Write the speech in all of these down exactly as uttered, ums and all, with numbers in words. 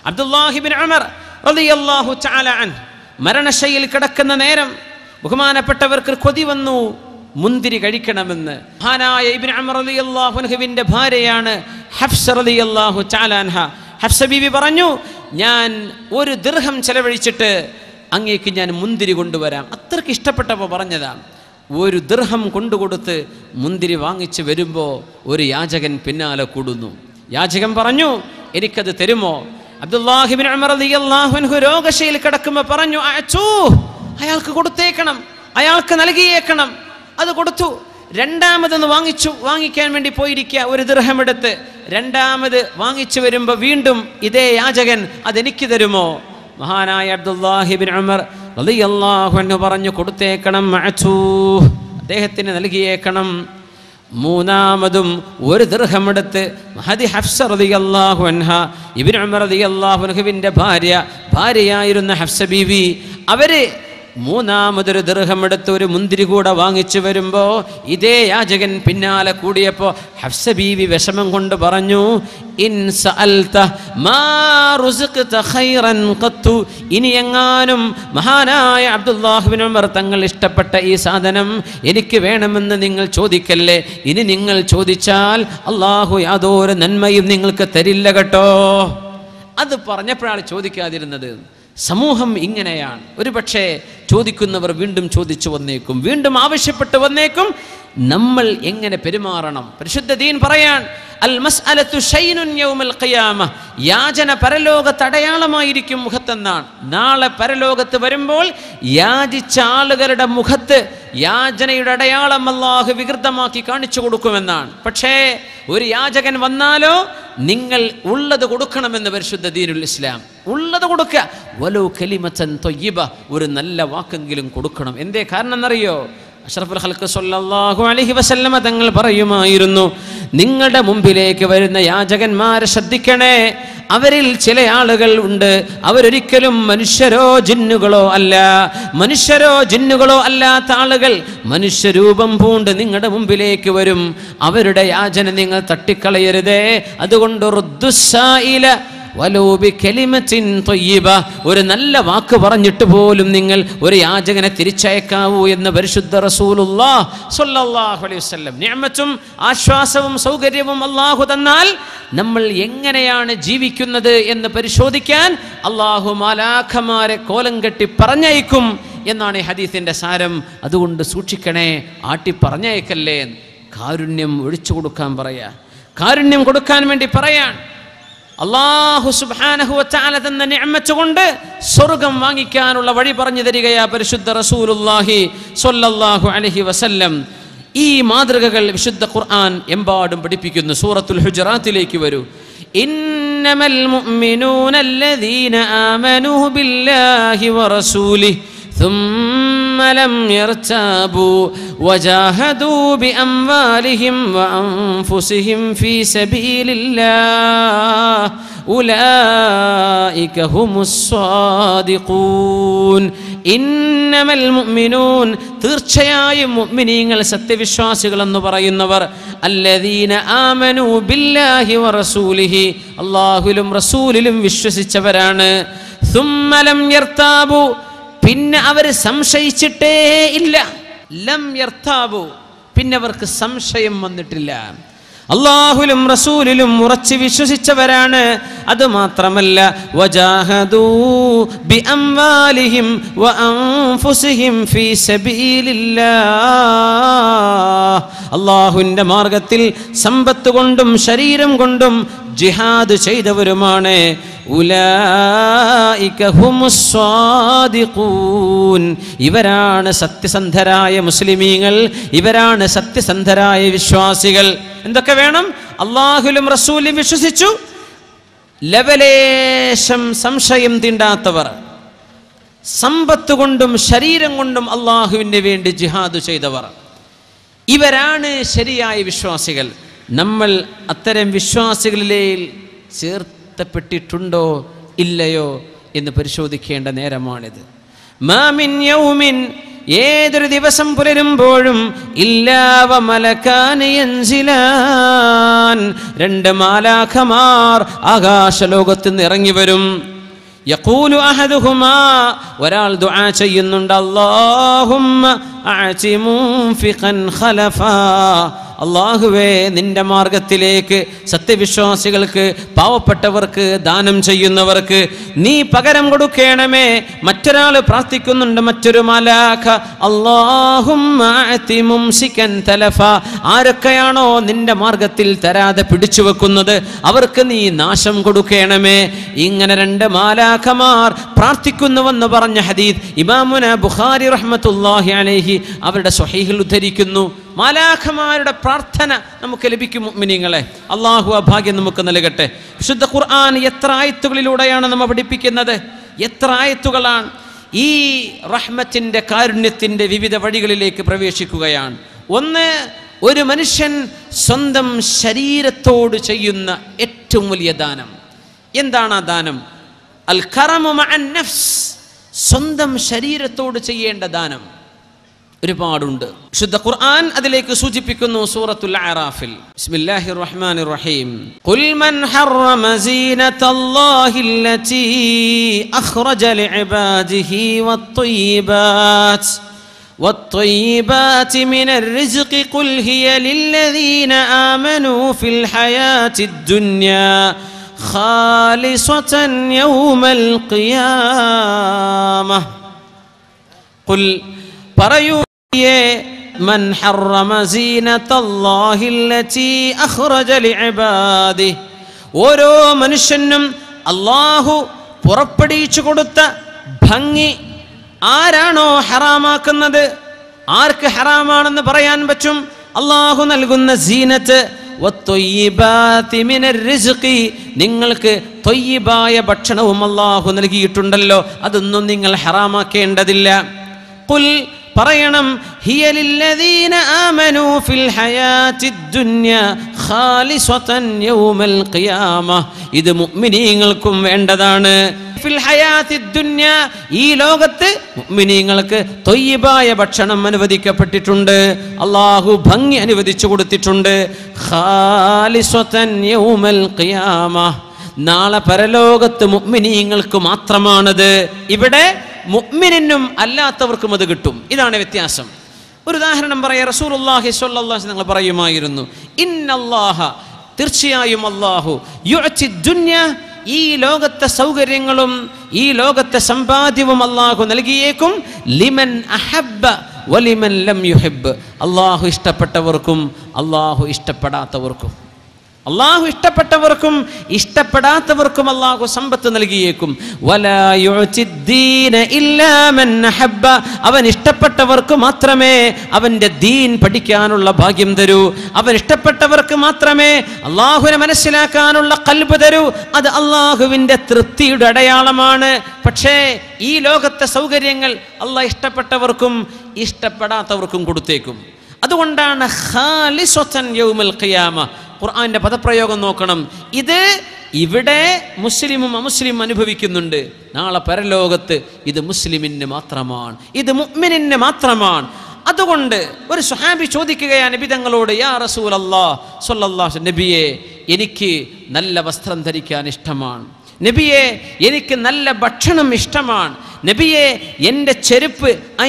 അബ്ദുല്ലാഹി ഇബ്നു ഉമർ റളിയല്ലാഹു തആല അൻഹു മരണശയ്യയിൽ കിടക്കുന്ന നേരം ബഹുമാനപ്പെട്ടവർക്ക് കൊതി വന്നു മുന്തിരി കഴിക്കണമെന്ന്. മഹാനായ ഇബ്നു ഉമർ റളിയല്ലാഹു അൻഹുവിന്റെ ഭാര്യയാണ് ഹഫ്സ റളിയല്ലാഹു തആല അൻഹ. ഹഫ്സ ബീവി പറഞ്ഞു, ഞാൻ ഒരു ദിർഹം ചെലവഴിച്ചിട്ട് അങ്ങേക്ക് ഞാൻ മുന്തിരി കൊണ്ടുവരാം. അത്രയ്ക്ക് ഇഷ്ടപ്പെട്ടപ്പോൾ പറഞ്ഞതാണ്. ഒരു ദിർഹം കൊണ്ടുകൊടുത്ത് മുന്തിരി വാങ്ങിച്ച് വരുമ്പോൾ ഒരു യാചകൻ പിന്നാലെ കൂടുന്നു. യാചകൻ പറഞ്ഞു, എനിക്കത് തരുമോ? അബ്ദുല്ലാഹി ഇബ്നു ഉമർ റളിയല്ലാഹു അൻഹു രോഗശയിൽ കിടക്കുമ്പോൾ പറഞ്ഞു, അഅ്തൂ, അയാൾക്ക് കൊടുത്തേക്കണം, അയാൾക്ക് നൽകിയേക്കണം. അത് കൊടുത്തു. രണ്ടാമതൊന്ന് വാങ്ങിച്ചു വാങ്ങിക്കാൻ വേണ്ടി പോയിരിക്കുക. ഒരു ദിർഹം എടുത്ത് രണ്ടാമത് വാങ്ങിച്ചു വരുമ്പോൾ വീണ്ടും ഇതേ യാചകൻ, അതെനിക്ക് തരുമോ? മഹാനായ അബ്ദുല്ലാഹി ഇബ്നു ഉമർ റളിയല്ലാഹു അൻഹു പറഞ്ഞു, കൊടുത്തേക്കണം, അഅ്തൂ, അദ്ദേഹത്തിന് നൽകിയേക്കണം. മൂന്നാമതും ഒരു ദിർഹം എടുത്ത് മഹദി ഹഫ്സ റളിയല്ലാഹു അൻഹ, ഇബ്നു ഉമർ റളിയല്ലാഹു അൻഹുവിന്റെ ഭാര്യ ഭാര്യയായിരുന്ന ഹഫ്സ ബീവി, അവര് മൂന്നാമതൊരു ദിർഹം എടുത്ത് ഒരു മുന്തിരി കൂടെ വാങ്ങിച്ചു വരുമ്പോൾ ഇതേ യാചകൻ പിന്നാലെ കൂടിയപ്പോൾ ഹഫ്സ ബീവി വിഷമം കൊണ്ട് പറഞ്ഞു, ഇൻ സഅൽത മാ റുസിഖ്ത ഖൈറൻ ഖത്തു, ഇനി എങ്ങാനും മഹാനായ അബ്ദുല്ലാഹി ഇബ്നു ഉമർ തങ്ങൾ ഇഷ്ടപ്പെട്ട ഈ സാധനം എനിക്ക് വേണമെന്ന് നിങ്ങൾ ചോദിക്കല്ലേ. ഇനി നിങ്ങൾ ചോദിച്ചാൽ അള്ളാഹു യാതൊരു നന്മയും നിങ്ങൾക്ക് തരില്ല കേട്ടോ. അത് പറഞ്ഞപ്പോഴാണ് ചോദിക്കാതിരുന്നത്. സമൂഹം ഇങ്ങനെയാണ്. ഒരു പക്ഷേ ചോദിക്കുന്നവർ വീണ്ടും ചോദിച്ചു വന്നേക്കും, വീണ്ടും ആവശ്യപ്പെട്ട് വന്നേക്കും. നമ്മൾ എങ്ങനെ പെരുമാറണം? പരിശുദ്ധ ദീൻ പറയാൻ, അൽ മസ്അലത്തു ഷൈനുൻ യൗമൽ ഖിയാമ, യാചന പരലോകത്ത് അടയാളമായിരിക്കും മുഖത്തെന്നാണ്. നാളെ പരലോകത്ത് വരുമ്പോൾ യാചിച്ച ആളുകളുടെ മുഖത്ത് യാചനയുടെ അടയാളം അല്ലാഹു വികൃതമാക്കി കാണിച്ചു കൊടുക്കുമെന്നാണ്. പക്ഷേ ഒരു യാചകൻ വന്നാലോ നിങ്ങൾ ഉള്ളത് കൊടുക്കണമെന്ന് പരിശുദ്ധ ദീനുൽ ഇസ്ലാം. ഉള്ളത് കൊടുക്കുക. വലൗ കലിമതൻ ത്വയ്യിബ, ഒരു നല്ല വാക്കെങ്കിലും കൊടുക്കണം. എന്തേ കാരണം എന്നറിയോ? അഷ്റഫുൽ ഖൽഖ് സ്വല്ലല്ലാഹു അലൈഹി വസല്ലമ തങ്ങൾ പറയുമായിരുന്നു, നിങ്ങളുടെ മുമ്പിലേക്ക് വരുന്ന യാചകന്മാരെ ശ്രദ്ധിക്കണേ. അവരിൽ ചില ആളുകൾ ഉണ്ട്, അവരൊരിക്കലും മനുഷ്യരോ ജിന്നുകളോ അല്ല. മനുഷ്യരോ ജിന്നുകളോ അല്ലാത്ത ആളുകൾ മനുഷ്യരൂപം പൂണ്ട് നിങ്ങളുടെ മുമ്പിലേക്ക് വരും. അവരുടെ യാചന നിങ്ങൾ തട്ടിക്കളയരുതേ. അതുകൊണ്ട് റുദ്ദുസ്സായില വലൗ ബികലിമത്തിൻ ത്വയ്യിബ, ഒരു നല്ല വാക്ക് പറഞ്ഞിട്ട് പോലും നിങ്ങൾ ഒരു യാചകനെ തിരിച്ചയക്കാവൂ എന്ന് പരിശുദ്ധ റസൂലുള്ളാഹ് സ്വല്ലല്ലാഹു അലൈഹി വസല്ലം. നിഅമത്തും ആശ്വാസവും സൗകര്യവും അല്ലാഹു തന്നാൽ നമ്മൾ എങ്ങനെയാണ് ജീവിക്കുന്നത് എന്ന് പരിശോധിക്കാൻ അല്ലാഹു മലാഖമാരെ കോലം കെട്ടി പറഞ്ഞയക്കും എന്നാണ് ഈ ഹദീസിന്റെ സാരം. അതുകൊണ്ട് സൂക്ഷിക്കണേ, ആട്ടി പറഞ്ഞയക്കല്ലേ. കാരുണ്യം ഒഴിച്ചു കൊടുക്കാൻ പറയാ, കാരുണ്യം കൊടുക്കാൻ വേണ്ടി പറയാൻ. അല്ലാഹു സുബ്ഹാനഹു വ തആല തന്ന നിഅമത്ത് കൊണ്ട് സ്വർഗ്ഗം വാങ്ങിക്കാനുള്ള വഴി പറഞ്ഞു തരികയാ പരിശുദ്ധ റസൂലുള്ളാഹി സ്വല്ലല്ലാഹു അലൈഹി വസല്ലം. ഈ മാതൃകകൾ വിശുദ്ധ ഖുർആൻ എമ്പാടും പഠിപ്പിക്കുന്നു. സൂറത്തുൽ ഹുജറാത്തിലേക്ക് വരൂ. ഇന്നമൽ മുഅ്മിനൂന അല്ലദീന ആമനൂ ബില്ലാഹി വറസൂലിഹി ثم لم يرتابوا وجاهدوا بأموالهم وأنفسهم في سبيل الله أولئك هم الصادقون. ഇന്നമൽ മുഅ്മിനൂൻ, തീർച്ചയായും മുഅ്മിനീങ്ങൾ സത്യവിശ്വാസികൾ എന്ന് പറയുന്നവർ, അല്ലദീന ആമനൂ ബില്ലാഹി വറസൂലിഹി, അല്ലാഹുവിലും റസൂലിലും വിശ്വസിച്ചവരാണ്. ثم لم يرتابوا, പിന്നെ അവർ സംശയിച്ചിട്ടേ ഇല്ല. ലം യർതാബു, പിന്നെ അവർക്ക് സംശയം വന്നിട്ടില്ല. അല്ലാഹുവിലും റസൂലിലും ഉറച്ചു വിശ്വസിച്ചവരാണ്. അതുമാത്രമല്ല, വജാഹദൂ ബിഅംവാലിഹിം വഅൻഫുസിഹിം ഫീ സബീലില്ലാഹ്, അല്ലാഹുവിന്റെ മാർഗത്തിൽ സമ്പത്ത് കൊണ്ടും ശരീരം കൊണ്ടും ജിഹാദ് ചെയ്തവരുമാണ്. ഉലൈക ഹുമുസ് സ്വാദിഖൂൻ, ഇവരാണ് സത്യസന്ധരായ മുസ്ലിമീങ്ങൾ, ഇവരാണ് സത്യസന്ധരായ വിശ്വാസികൾ. എന്തൊക്കെ വേണം? അല്ലാഹുവിലും റസൂലിലും വിശ്വസിച്ചു, ലവലേശം സംശയം തീണ്ടാത്തവർ, സമ്പത്ത് കൊണ്ടും ശരീരം കൊണ്ടും അല്ലാഹുവിന് വേണ്ടി ജിഹാദ് ചെയ്തവർ, ഇവരാണ് ശരിയായ വിശ്വാസികൾ. നമ്മൾ അത്തരം വിശ്വാസികളിലെ ചേർത്തപ്പെട്ടിട്ടുണ്ടോ ഇല്ലയോ എന്ന് പരിശോധിക്കേണ്ട നേരമാണിത്. മാ മിൻ യൗമിൻ ഏതൊരു ദിവസം പുലരുമ്പോഴും ഇല്ലാ വ മലകാനി യൻസിലാൻ, രണ്ട് മാലാഖമാർ ആകാശലോകത്ത് നിന്ന് ഇറങ്ങി വരും. യഖൂലു അഹദുഹുമാ, ഒരാൾ ദുആ ചെയ്യുന്നുണ്ട്, അല്ലാഹുമ്മ അഅതി മുൻഫിഖൻ ഖലഫാ, അല്ലാഹുവേ നിന്റെ മാർഗത്തിലേക്ക് സത്യവിശ്വാസികൾക്ക്, പാവപ്പെട്ടവർക്ക്, ദാനം ചെയ്യുന്നവർക്ക് നീ പകരം കൊടുക്കണമേ. മറ്റൊരാൾ പ്രാർത്ഥിക്കുന്നുണ്ട്, മറ്റൊരു മലാഖ, അല്ലാഹുമ്മ അഅതി മുംസികൻ തലഫ, ആരൊക്കെയാണോ നിന്റെ മാർഗത്തിൽ തരാതെ പിടിച്ചു വെക്കുന്നത് അവർക്ക് നീ നാശം കൊടുക്കണമേ. ഇങ്ങനെ രണ്ട് മാലാഖമാർ പ്രാർത്ഥിക്കുന്നുവെന്ന് പറഞ്ഞ ഹദീസ് ഇമാമുന ബുഖാരി റഹ്മത്തുള്ളാഹി അലൈഹി അവരുടെ സ്വഹീഹിൽ ഉദ്ധരിക്കുന്നു. മാലാഖമാരുടെ പ്രാർത്ഥന നമുക്ക് ലഭിക്കും മുഅ്മിനീങ്ങളെ. അള്ളാഹു ആ ഭാഗ്യം നമുക്ക് നൽകട്ടെ. വിശുദ്ധ ഖുർആൻ എത്ര ആയത്തുകളിലൂടെയാണ് നമ്മെ പഠിപ്പിക്കുന്നത്, എത്ര ആയത്തുകളാണ്. ഈ റഹ്മത്തിന്റെ, കാരുണ്യത്തിന്റെ വിവിധ വഴികളിലേക്ക് പ്രവേശിക്കുകയാണ്. ഒന്ന്, ഒരു മനുഷ്യൻ സ്വന്തം ശരീരത്തോട് ചെയ്യുന്ന ഏറ്റവും വലിയ ദാനം. എന്താണ് ആ ദാനം? അൽ കറമു മഅൻ നഫ്സ്, സ്വന്തം ശരീരത്തോട് ചെയ്യേണ്ട ദാനം ഒരുപാടുണ്ട്. വിശുദ്ധ ഖുർആൻ അതിലേക്ക് സൂചിപ്പിക്കുന്നു സൂറത്തുൽ അറാഫിൽ. ബിസ്മില്ലാഹിർ റഹ്മാനിർ റഹീം. ഖുൽ മൻ ഹറമ സീനത്തല്ലാഹില്ലതീ അഖ്റജ ലിഇബാദിഹി വത്ത്വയ്യിബാത് വത്ത്വയ്യിബാതി മിനർ റിസ്ഖി ഖുൽ ഹിയ ലില്ലദീന ആമനൂ ഫിൽ ഹയാത്തിദ് ദുനിയാ ഖാലിസതൻ യൗമൽ ഖിയാമah. ഖുൽ പറയൂ, മൻ ഹറമ സീനത്തല്ലാഹില്ലതീ അഖ്റജ ലിഇബാദിഹി, ഓരോ മനുഷ്യനും അല്ലാഹു പുറപ്പെടുവിച്ചു കൊടുത്ത ഭംഗി ആരാണോ ഹറാമാക്കുന്നത്, ആർക്ക് ഹറാമാണെന്ന് പറയാൻ പറ്റും? അല്ലാഹു നൽകുന്ന സീനത്ത്. വത്ത്വയ്യിബാതി മിനർ റിസ്ഖി, നിങ്ങൾക്ക് ത്വയ്യിബായ ഭക്ഷണവും അല്ലാഹു നൽകിയിട്ടുണ്ടല്ലോ, അതൊന്നും നിങ്ങൾ ഹറാമാക്കേണ്ടതില്ല. ഖുൽ പറയണം, ഹിയ ലില്ലദീന ആമനൂ ഫിൽ ഹയാത്തിദ് ദുനിയ ഖാലിസതൻ യൗമൽ ഖിയാമah, ഇത് മുഅ്മിനീങ്ങൾക്കും വേണ്ടതാണ്. ഫിൽ ഹയാത്തിദ് ദുനിയ, ഈ ലോകത്ത് മുഅ്മിനീങ്ങൾക്ക് ത്വയ്യിബായ ഭക്ഷണം അനുവദിക്കപ്പെട്ടിട്ടുണ്ട്, അല്ലാഹു ഭംഗി അനുവദിച്ചു കൊടുത്തിട്ടുണ്ട്. ഖാലിസതൻ യൗമൽ ഖിയാമah, നാളെ പരലോകത്ത് മുഅ്മിനീങ്ങൾക്ക് മാത്രമാണത്. ഇവിടെ മുഅ്മിനിനും അല്ലാത്തവർക്കും അത് കിട്ടും. ഇതാണ് വ്യത്യാസം. ഒരു ഉദാഹരണം പറയാം. റസൂലുള്ളാഹി സ്വല്ലല്ലാഹു അലൈഹി വസല്ലം പറയുമായിരുന്നു, ഇന്നല്ലാഹ, തീർച്ചയായും അല്ലാഹു, യുഅതി ദുനിയ, ഈ ലോകത്തെ സൗകര്യങ്ങളും ഈ ലോകത്തെ സമ്പാദ്യവും അല്ലാഹു നൽകിയേക്കും, ലിമൻ അഹബ്ബ വലിമൻ ലം യുഹിബ്ബ്, അല്ലാഹു ഇഷ്ടപ്പെട്ടവർക്കും അല്ലാഹു ഇഷ്ടപ്പെടാത്തവർക്കും. അല്ലാഹു ഇഷ്ടപ്പെട്ടവർക്കും ഇഷ്ടപ്പെടാത്തവർക്കും അല്ലാഹു സമ്പത്ത് നൽകിയേക്കും. വലാ യുഅ്തിദ്ദീന ഇല്ലാ മൻ അഹബ്ബ, അവൻ ഇഷ്ടപ്പെട്ടവർക്ക് മാത്രമേ അവൻ്റെ ദീൻ പഠിക്കാനുള്ള ഭാഗ്യം തരൂ. അവൻ ഇഷ്ടപ്പെട്ടവർക്ക് മാത്രമേ അല്ലാഹുവിനെ മനസ്സിലാക്കാനുള്ള ഖൽബ് തരൂ. അത് അല്ലാഹുവിൻ്റെ തൃപ്തിയുടെ അടയാളമാണ്. പക്ഷേ ഈ ലോകത്തെ സൗകര്യങ്ങൾ അല്ലാഹ് ഇഷ്ടപ്പെട്ടവർക്കും ഇഷ്ടപ്പെടാത്തവർക്കും കൊടുത്തേക്കും. അതുകൊണ്ടാണ് ഖാലിസതൻ യൗമൽ ഖിയാമ. ഖുർആന്റെ പദപ്രയോഗം നോക്കണം. ഇത് ഇവിടെ മുസ്ലിമും അമുസ്ലിം അനുഭവിക്കുന്നുണ്ട്. നാളെ പരലോകത്ത് ഇത് മുസ്ലിമിന് മാത്രമാണ്, ഇത് മുഅ്മിനിന് മാത്രമാണ്. അതുകൊണ്ട് ഒരു സ്വഹാബി ചോദിക്കുകയാണ് നബി തങ്ങളോട്, യാ റസൂലല്ലാഹ് സ്വല്ലല്ലാഹു അലൈഹി വസല്ലം, നബിയെ എനിക്ക് നല്ല വസ്ത്രം ധരിക്കാൻ ഇഷ്ടമാണ്, നബിയെ എനിക്ക് നല്ല ഭക്ഷണം ഇഷ്ടമാണ്, നബിയെ എൻ്റെ ചെരുപ്പ്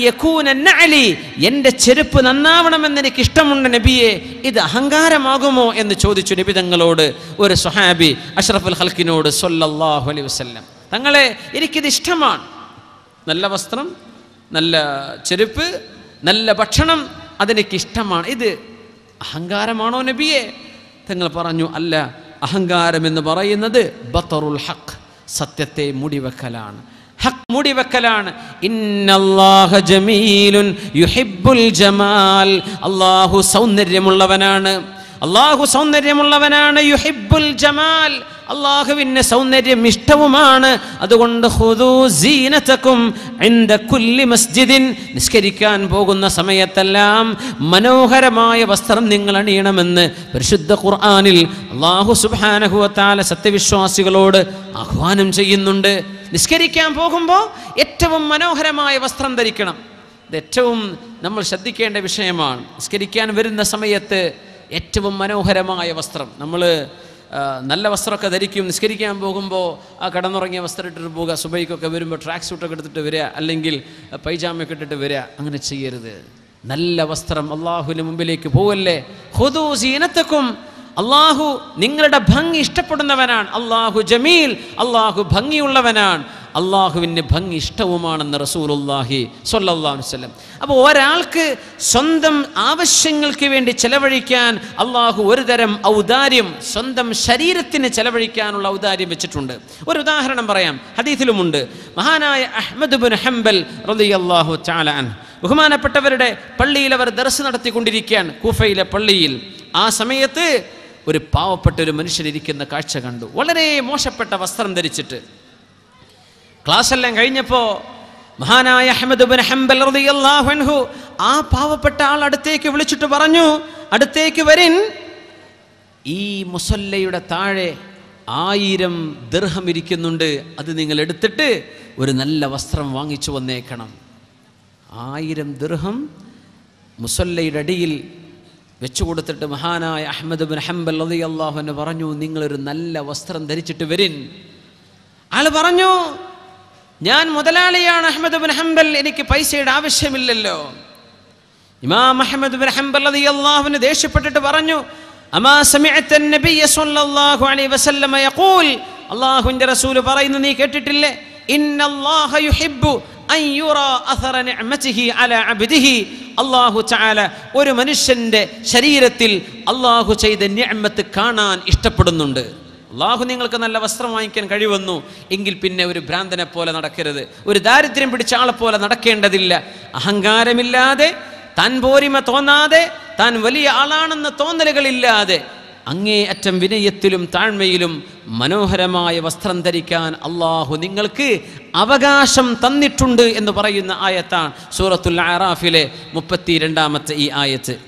എൻ്റെ ചെരുപ്പ് നന്നാവണമെന്ന് എനിക്ക് ഇഷ്ടമുണ്ട് നബിയെ, ഇത് അഹങ്കാരമാകുമോ എന്ന് ചോദിച്ചു നബി തങ്ങളോട് ഒരു സ്വഹാബി അഷ്റഫുൽ ഖൽഖിനോട് സ്വല്ലല്ലാഹു അലൈഹി വസല്ലം. തങ്ങളെ എനിക്കിത് ഇഷ്ടമാണ്, നല്ല വസ്ത്രം, നല്ല ചെരുപ്പ്, നല്ല ഭക്ഷണം, അതെനിക്ക് ഇഷ്ടമാണ്, ഇത് അഹങ്കാരമാണോ നബിയെ? തങ്ങൾ പറഞ്ഞു, അല്ല, അഹങ്കാരം എന്ന് പറയുന്നത് ബത്തറുൽ ഹഖ്, സത്യത്തെ മൂടിവെക്കലാണ്, ഹഖ് മൂടിവെക്കലാണ്. ഇന്നല്ലാഹ ജമീലുൻ യുഹിബ്ബുൽ ജമാൽ, അല്ലാഹു സൗന്ദര്യമുള്ളവനാണ്, അല്ലാഹു സൗന്ദര്യമുള്ളവനാണ്. യുഹിബ്ബുൽ ജമാൽ, അല്ലാഹുവിന് സൗന്ദര്യം ഇഷ്ടവുമാണ്. അതുകൊണ്ട് ഖുദൂ സീനതകും ഇൻദ കുല്ലി മസ്ജിദിൻ, നിസ്കരിക്കാൻ പോകുന്ന സമയത്തെല്ലാം മനോഹരമായ വസ്ത്രം നിങ്ങൾ അണിയണമെന്ന് പരിശുദ്ധ ഖുർആനിൽ അല്ലാഹു സുബ്ഹാനഹു വ തആല സത്യവിശ്വാസികളോട് ആഹ്വാനം ചെയ്യുന്നുണ്ട്. നിസ്കരിക്കാൻ പോകുമ്പോൾ ഏറ്റവും മനോഹരമായ വസ്ത്രം ധരിക്കണം. ഇത് ഏറ്റവും നമ്മൾ ശ്രദ്ധിക്കേണ്ട വിഷയമാണ്. നിസ്കരിക്കാൻ വരുന്ന സമയത്ത് ഏറ്റവും മനോഹരമായ വസ്ത്രം, നമ്മൾ നല്ല വസ്ത്രമൊക്കെ ധരിക്കും, നിസ്കരിക്കാൻ പോകുമ്പോൾ ആ കടന്നുറങ്ങിയ വസ്ത്രം ഇട്ടിട്ട് പോവുക, സുബൈക്കൊക്കെ വരുമ്പോൾ ട്രാക്ക് സൂട്ടൊക്കെ എടുത്തിട്ട് വരിക, അല്ലെങ്കിൽ പൈജാമയൊക്കെ ഇട്ടിട്ട് വരിക. അങ്ങനെ ചെയ്യരുത്. നല്ല വസ്ത്രം, അള്ളാഹുവിന് മുമ്പിലേക്ക് പോവല്ലേ. ഖുദൂ സീനത്തക്കും, അള്ളാഹു നിങ്ങളുടെ ഭംഗി ഇഷ്ടപ്പെടുന്നവനാണ്. അള്ളാഹു ജമീൽ, അള്ളാഹു ഭംഗിയുള്ളവനാണ്. അള്ളാഹുവിന് ഭംഗി ഇഷ്ടവുമാണെന്ന് റസൂലുള്ളാഹി സ്വല്ലല്ലാഹു അലൈഹി വസല്ലം. അപ്പോൾ ഒരാൾക്ക് സ്വന്തം ആവശ്യങ്ങൾക്ക് വേണ്ടി ചെലവഴിക്കാൻ അള്ളാഹു ഒരു തരം ഔദാര്യം സ്വന്തം ശരീരത്തിന് ചെലവഴിക്കാനുള്ള ഔദാര്യം വെച്ചിട്ടുണ്ട്. ഒരു ഉദാഹരണം പറയാം, ഹദീസിലുമുണ്ട്. മഹാനായ അഹ്മദ് ബിൻ ഹംബൽ റളിയല്ലാഹു തആല അൻഹു, ബഹുമാനപ്പെട്ടവരുടെ പള്ളിയിൽ അവർ ദർസ് നടത്തിക്കൊണ്ടിരിക്കുകയാണ്, കൂഫയിലെ പള്ളിയിൽ. ആ സമയത്ത് ഒരു പാവപ്പെട്ട ഒരു മനുഷ്യനിരിക്കുന്ന കാഴ്ച കണ്ടു, വളരെ മോശപ്പെട്ട വസ്ത്രം ധരിച്ചിട്ട്. ക്ലാസ് എല്ലാം കഴിഞ്ഞപ്പോൾ മഹാനായ അഹ്മദ് ബിൻ ഹംബൽ റളിയല്ലാഹു അൻഹു ആ പാവപ്പെട്ട ആൾ അടുത്തേക്ക് വിളിച്ചിട്ട് പറഞ്ഞു, അടുത്തേക്ക് വരിൻ, ഈ മുസല്ലയുടെ താഴെ ആയിരം ദിർഹം ഇരിക്കുന്നുണ്ട്, അത് നിങ്ങൾ എടുത്തിട്ട് ഒരു നല്ല വസ്ത്രം വാങ്ങിച്ചു വന്നേക്കണം. ആയിരം ദിർഹം മുസല്ലയുടെ അടിയിൽ വെച്ചു കൊടുത്തിട്ട് മഹാനായ അഹ്മദ് ബിൻ ഹംബൽ റളിയല്ലാഹു അൻഹു പറഞ്ഞു, നിങ്ങളൊരു നല്ല വസ്ത്രം ധരിച്ചിട്ട് വരിൻ. ആൾ പറഞ്ഞു, ഞാൻ മുതലാളിയാണ് അഹ്മദ് ബിൻ ഹംബൽ, എനിക്ക് പൈസയുടെ ആവശ്യമില്ലല്ലോ. ഇമാം അഹ്മദ് ബിൻ ഹംബൽ റളിയല്ലാഹു അൻഹു ദേഷ്യപ്പെട്ടിട്ട് പറഞ്ഞു, അമാ സമിഅത നബിയ സ്വല്ലല്ലാഹു അലൈഹി വസല്ലം യഖൂൽ, അല്ലാഹുവിന്റെ റസൂൽ പറയുന്നു നീ കേട്ടിട്ടില്ലേ, ഇന്നല്ലാഹ യുഹിബ്ബു അൻ യുറാ അഥറ നിഅമതിഹി അലാ അബ്ദിഹി. അല്ലാഹു തആല ഒരു മനുഷ്യന്റെ ശരീരത്തിൽ അല്ലാഹു ചെയ്ത നിഅമത്ത് കാണാൻ ഇഷ്ടപ്പെടുന്നുണ്ട്. അള്ളാഹു നിങ്ങൾക്ക് നല്ല വസ്ത്രം വാങ്ങിക്കാൻ കഴിവന്നു എങ്കിൽ പിന്നെ ഒരു ഭ്രാന്തനെ പോലെ നടക്കരുത്, ഒരു ദാരിദ്ര്യം പിടിച്ച ആളെ പോലെ നടക്കേണ്ടതില്ല. അഹങ്കാരമില്ലാതെ, താൻ പോരിമ തോന്നാതെ, താൻ വലിയ ആളാണെന്ന തോന്നലുകളില്ലാതെ അങ്ങേ അറ്റം വിനയത്തിലും താഴ്മയിലും മനോഹരമായ വസ്ത്രം ധരിക്കാൻ അള്ളാഹു നിങ്ങൾക്ക് അവകാശം തന്നിട്ടുണ്ട് എന്ന് പറയുന്ന ആയത്താണ് സൂറത്തുൽ അറാഫിലെ മുപ്പത്തി രണ്ടാമത്തെ ഈ ആയത്ത്.